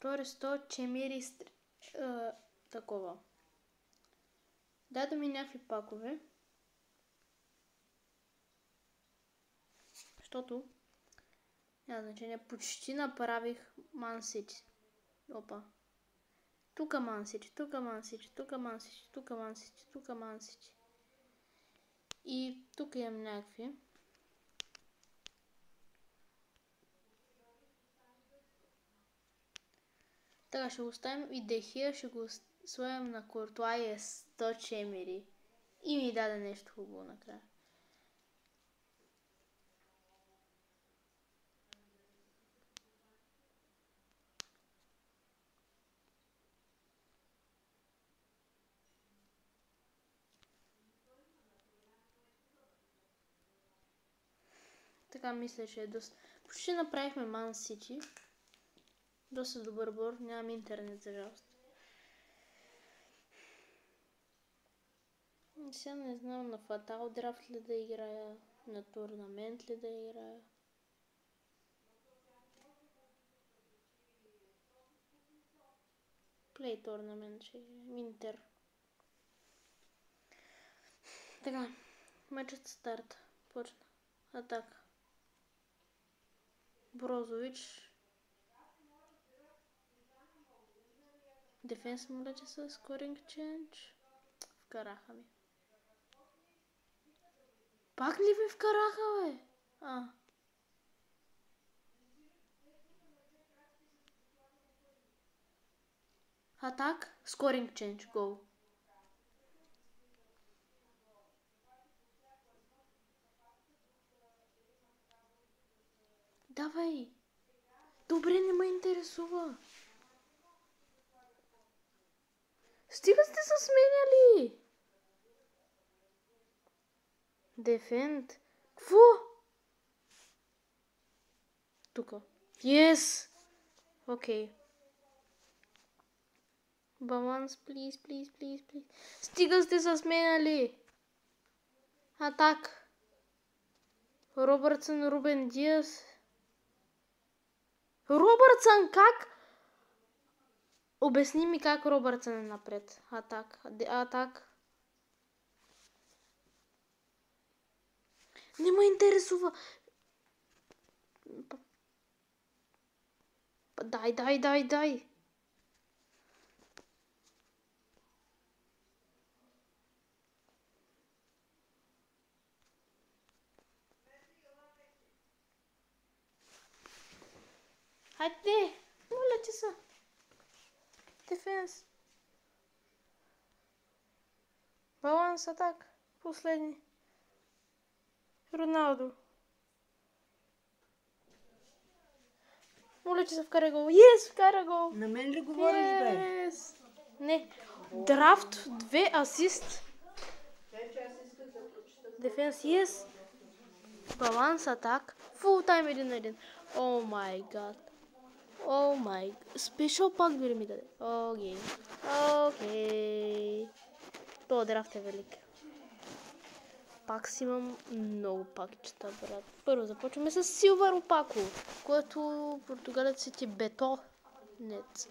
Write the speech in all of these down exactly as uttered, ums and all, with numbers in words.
Втори сто чемери такова. Даде ми някакви пакове. Защото няма значение, почти направих Ман Сити. Опа. Тука Ман Сити, тука Ман Сити, тука Ман Сити, тука Ман Сити, тука Ман Сити. И тук имам някакви. Така ще го оставим и Дехия ще го сложим на Куртуа и е сто чемери. И ми даде нещо хубаво накрая. Така мисля, че е доста... Почти направихме Ман Сити. Доста добър бор. Нямам интернет, за жалост. Сега не знам на Фатал драфт ли да играя, на турнамент ли да играя. Плей турнамент ще играя. Интер. Така. Мачът старт. Почна. Атака. Брозович. Дефенс младе с скоринг чендж. Вкараха ми. Пак ли ви вкараха, бе? А. Атак. Скоринг чендж. Гол. Давай. Добре, не ме интересува. Стига сте се сменяли. Дефенд. Кво? Тука. Yes. Окей. Баланс, плиз, плиз, плиз, плиз. Стига сте се сменяли. Атак. Робъртсън, Рубен Диас. Робъртсън, как? Обясни ми как Робъртсън е напред. Атак. Атак. Не ме интересува. Дай, дай, дай, дай. Хайде, моля ти се. Дефенс. Баланс, атак. Последни. Роналдо. Моля, че се вкара гол. Yes, вкара гол. На мен ли говориш, бе? Yes. Не. Драфт, две асист. Дефенс, yes. Баланс, атак. Фул тайм един на един. О май гад. О май. Спешъл пак дори ми даде. Окей. Окей. Това драфт е велик. Пак си имам много пакчета, брат. Първо започваме с Силвър Опако, което португалецът е бето. Нет.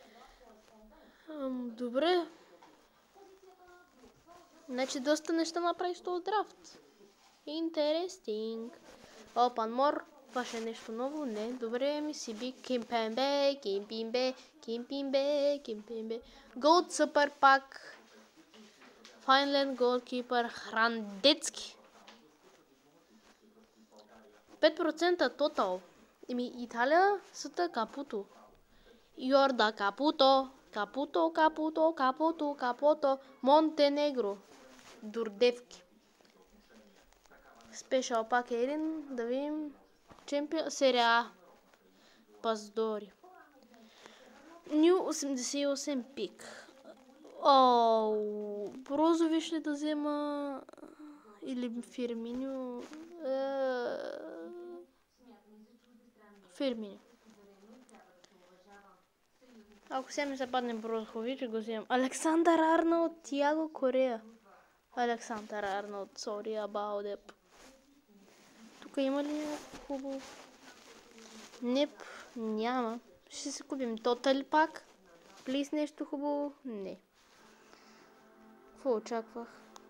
Ам, добре. Значи доста неща направиш този драфт. Интересинг. Опан мор. Това ще е нещо ново? Не. Добре, ми си би Кимпембе, Кимпимбе, Кимпимбе, Кимпимбе. Голд супер пак. Файнленд голкипър Храндецки. пет процента тотал. Еми, Италия са Капуто. Йорда Капуто. Капуто, Капуто, Капуто, Капуто. Монтенегро. Дурдевки. Спешъл пак е един. Да видим. Чемпион. Серия А. Паздори. Ню осемдесет и осем пик. Оу, Брозович ли да взема или Фирминьо? Фирминьо. Ако сега ми западне Брозович, го вземам. Александър Арнолд, Тиаго Корея. Александър Арнолд, sorry about it. Тук има ли хубаво? Неп, няма. Ще си купим Total пак. Плиз нещо хубаво? Не. Какво очаквах?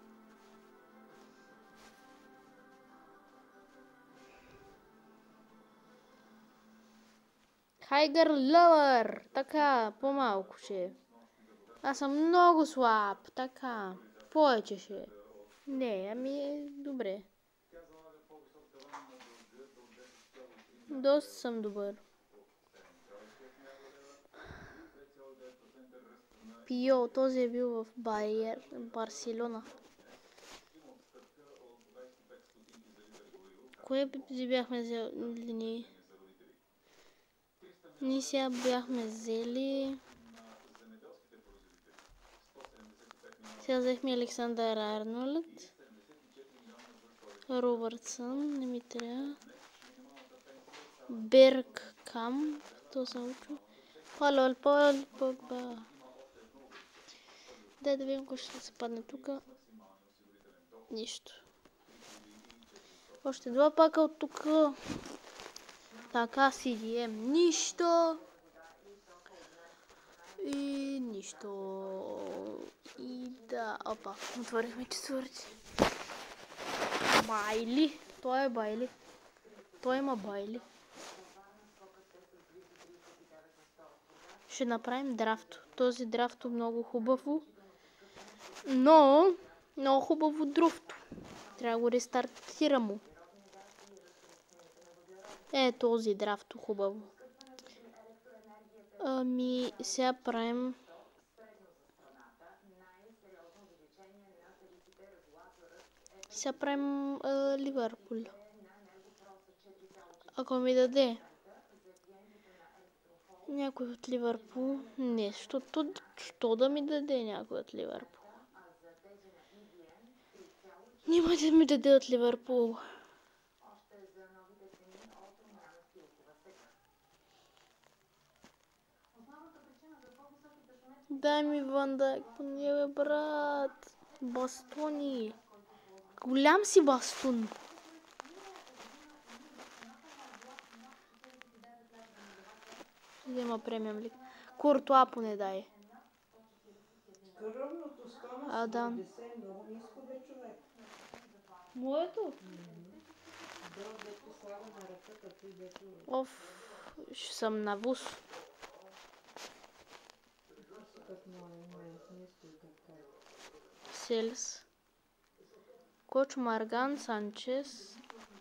Хайгър Лъвър. Така, по-малко ще е. Аз съм много слаб. Така, повече ще е. Не, ами е добре. Доста съм добър. Пио, този е бил в Байер, Барселона. Кое си бяхме взели ние? Ние сега бяхме взели... Сега взехме Александър Арнолд. Робъртсън, не ми трябва. Бергкам, то съм учил. Пол, Пол, Погба. Дай да видим кой ще се падне тук. Нищо. Още два пака от тук. Така си дием. Нищо. И нищо. И да. Опа, отворихме четвърти. Байли. Той е Байли. Той има Байли. Ще направим драфт. Този драфт е много хубаво. Но, много хубаво драфто. Трябва да го рестартирам. Е, този драфт е хубаво. Ами, сега правим... Сега правим а, Ливърпул. Ако ми даде някой от Ливърпул, не, защото що да ми даде някой от Ливърпул? Няма да ми даде от Ливърпул. Дай ми Ван Дайк, не бе, брат. Бастони. Голям си бастун. Взема премиум лиг. Куртуа поне дай. Адам. Моето? Оф, ще съм навус. Селс. Коч Марган Санчес.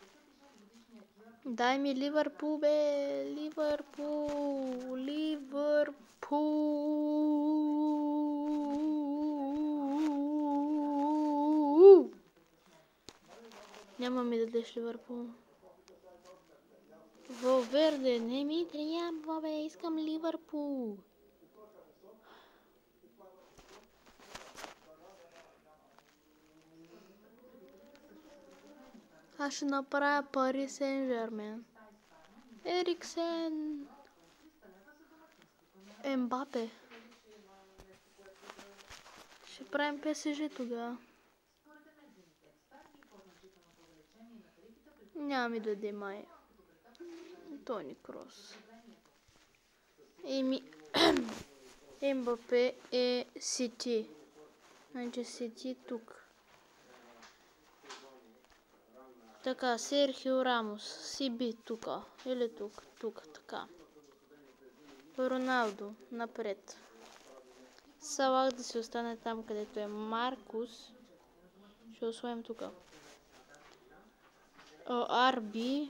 Дай ми Ливърпул, бе. Ливърпул. Ливърпул. Няма ми да дадеш Ливърпул. Валверде, не ми трябва, бе. Искам Ливърпул. Аз ще направя Пари Сен Жермен. Ериксен. Ембапе. Ще правим ПСЖ тогава. Няма ми даде май. Тони Крос. Еми. Ембапе е Сити. Значи Сити тук. Така, Серхио Рамос. Сиби тук. Или тук. Тук, така. Роналдо. Напред. Салах да си остане там, където е Маркус. Ще освоим тук. Арби.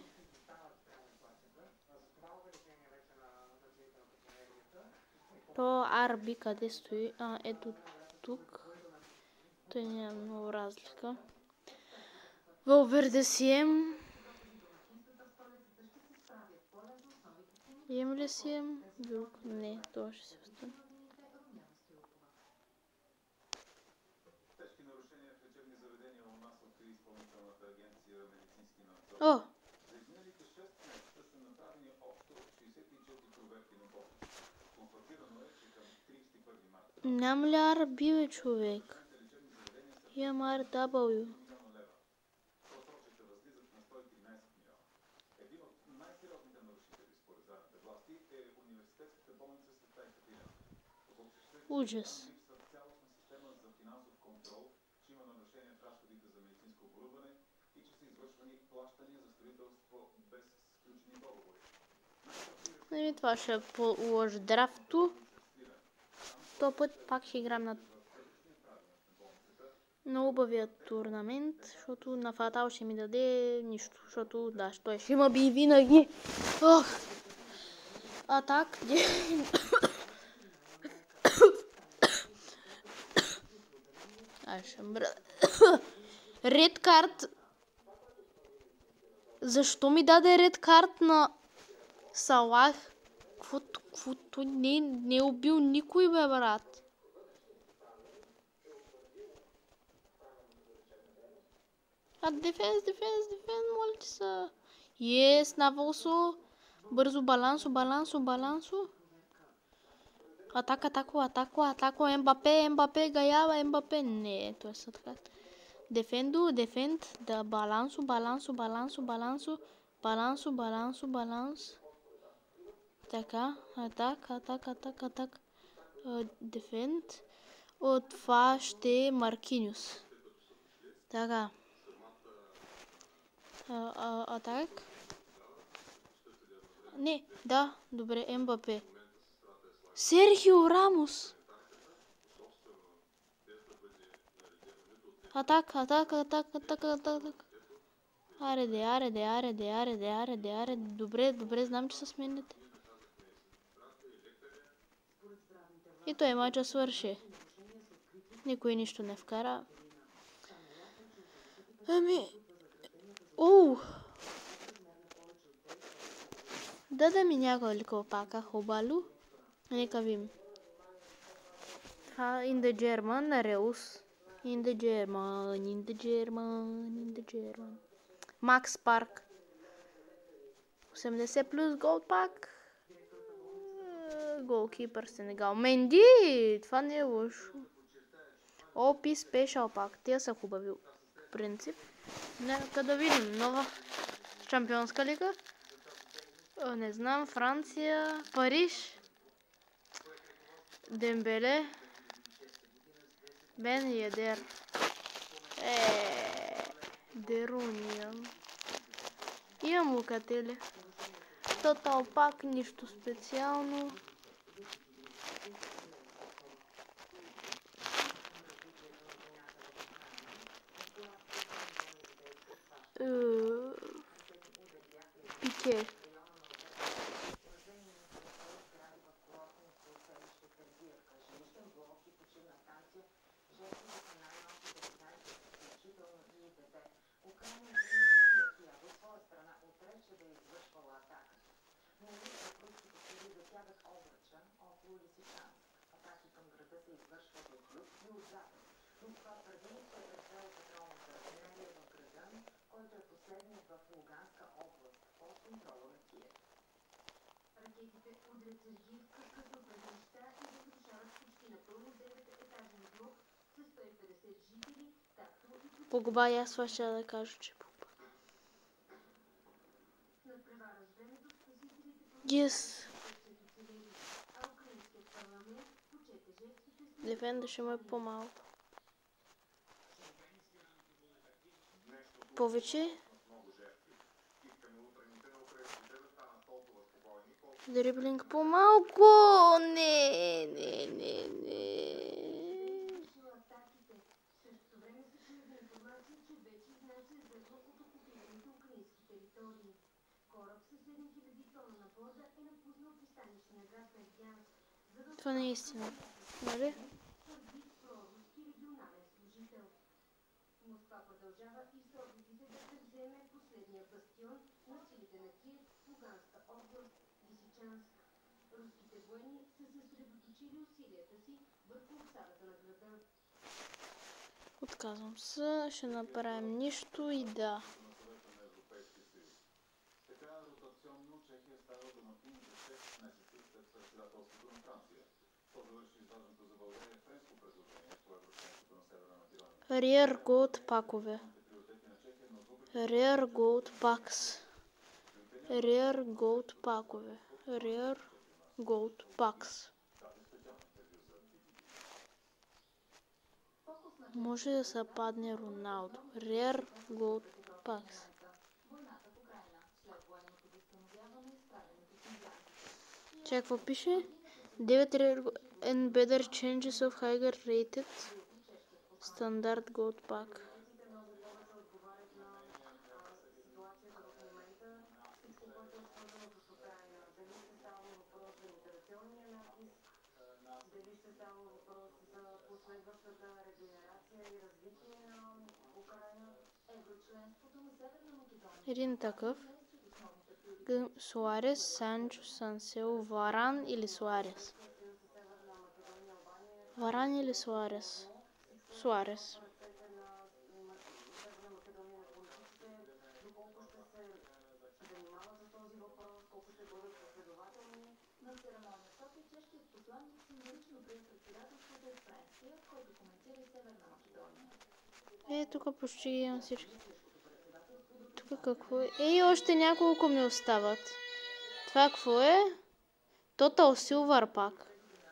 То Арби къде стои? А, ето тук. Той няма много разлика. Валверде си ем. Ем ли си ем? Друг? Не, това ще се остане. О! Нямам ли Ар Би, бе, човек? Имам Ар Дабъл Ю. Ужас. И това ще е по-лош драфто. То път пак ще играм на на убавия турнамент, защото на Фатал ще ми даде нищо, защото да, той ще има би винаги. Ох! Атак. Ай, ще мръ... Ред карт. Защо ми даде ред карт на Салах? Квото не, не е убил никой, бе, брат. А дефенс, дефенс, дефенс, моля ти са. Ес, наволсо. Бързо, балансо, балансо, балансо. Атака, атако, атако, атако, Ембапе, Ембапе, Гаява, Ембапе. Не, това са така. Дефендо, дефенд, да, балансо, балансо, балансо, балансо, балансо, балансо, баланс. Така, атак, атак, атак, атак. Дефенд. От това ще е Маркиньос. Така. Атак. Не, да, добре, Ембапе. Серхио Рамос. Атак, атак, атак, атак, атак. Аре де, аре де, аре де, аре де, аре де, аре де. Добре, добре, знам, че се смените. И той мача свърши. Никой нищо не вкара. Ами... Оу! Даде ми няколко пака хубаво. Нека видим. In the German, Reus. In the German, in the German, in the German. Макс Парк. осемдесет плюс гол пак. Голкипър Сенегал. Менди! Това не е лошо. Опи спешъл пак. Те са хубави. В принцип. Нека да видим. Нова шампионска лига. Не знам. Франция. Париж. Дембеле. Бен Йедер. Еее. Деруния. Имам Локатели. Тотал пак нищо специално. Пике. Погба, и аз това ще да кажа, че Погба. Yes. Дефенда ще му е по-малко. Повече. Дриблинг по-малко. Не, не, не, не. Това не е истина, нали? Отказвам се, ще направим нищо и да. Rare Gold пакове. Rare Gold Packs. Rare Gold пакове. Rare Gold Packs. Може да се падне Роналдо. Rare Gold Packs. Чакай, какво пише? девет Rare and better changes of higher rated Standard Gold Pack. Един такъв. Суарес, Санчо, Сансело, Варан или Суарес? Варан или Суарес? Суарес. Е, тук почти имам всички. Тук какво е? Ей, още няколко ми остават. Това какво е? Total Silver Pack.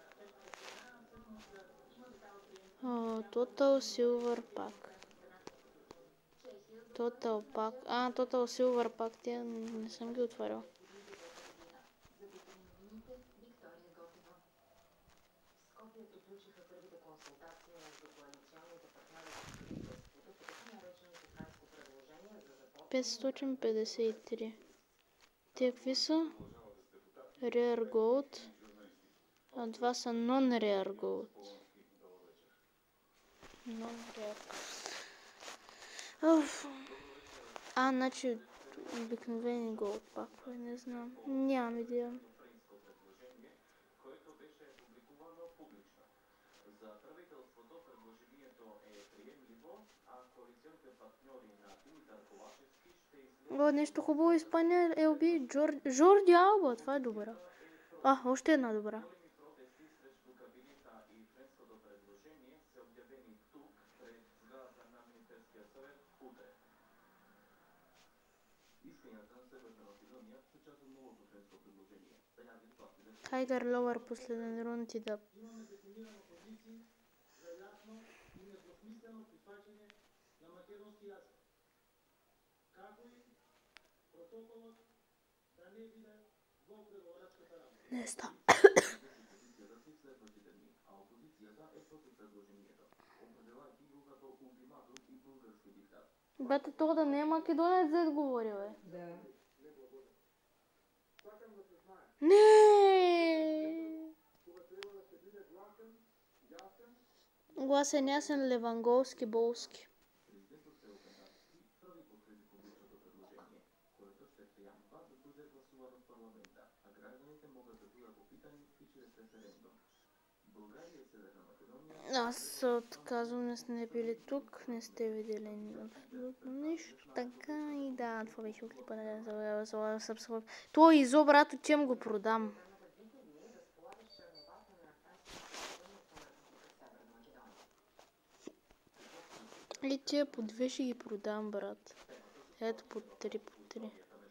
О, Total Silver Pack. Total Pack. А, Total Silver Pack. Те не съм ги отворил. петстотин петдесет и три. Те какви са? Rare Gold. А два са Non-Rare Gold. Non-Rare. Оф. А, значи обикновени Gold пакове, не знам. Нямам идея. О, нещо хубаво Испания Ел Би. Джор... Жорди Алба, това е добра. А, още една добра. Тайгър Ловър, последен рунд и да. Не става. Бате, то да не е македонец, да говори, бе. Да. Не! Гласен ясен Леванговски, Болски. Аз отказвам, не сте били тук, не сте видели абсолютно нищо. Така и да, това беше клипа на Subscribe. Той изо, брато, чем го продам? И тия по две ще ги продам, брат. Ето по три, по три.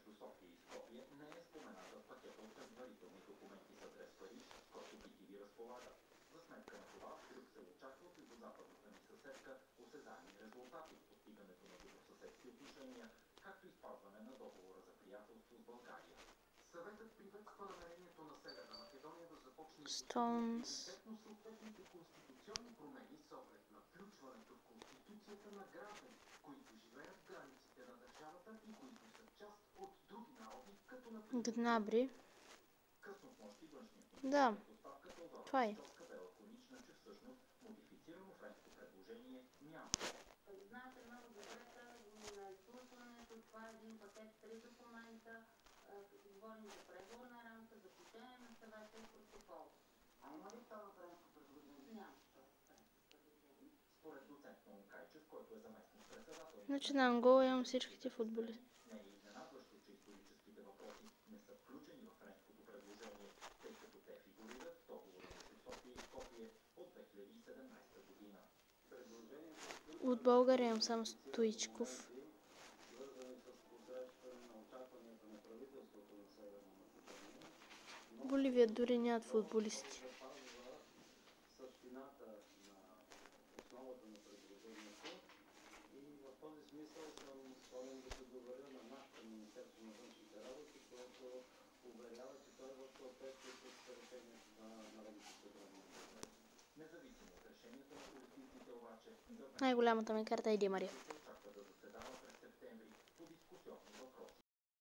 Stones. Гнабри. Да. Това е. Значи на Ангола имам всичките футболисти. От България имам сам Стоичков. Боливия дори нямат футболисти. Hai, goleamă também carta aí de Maria.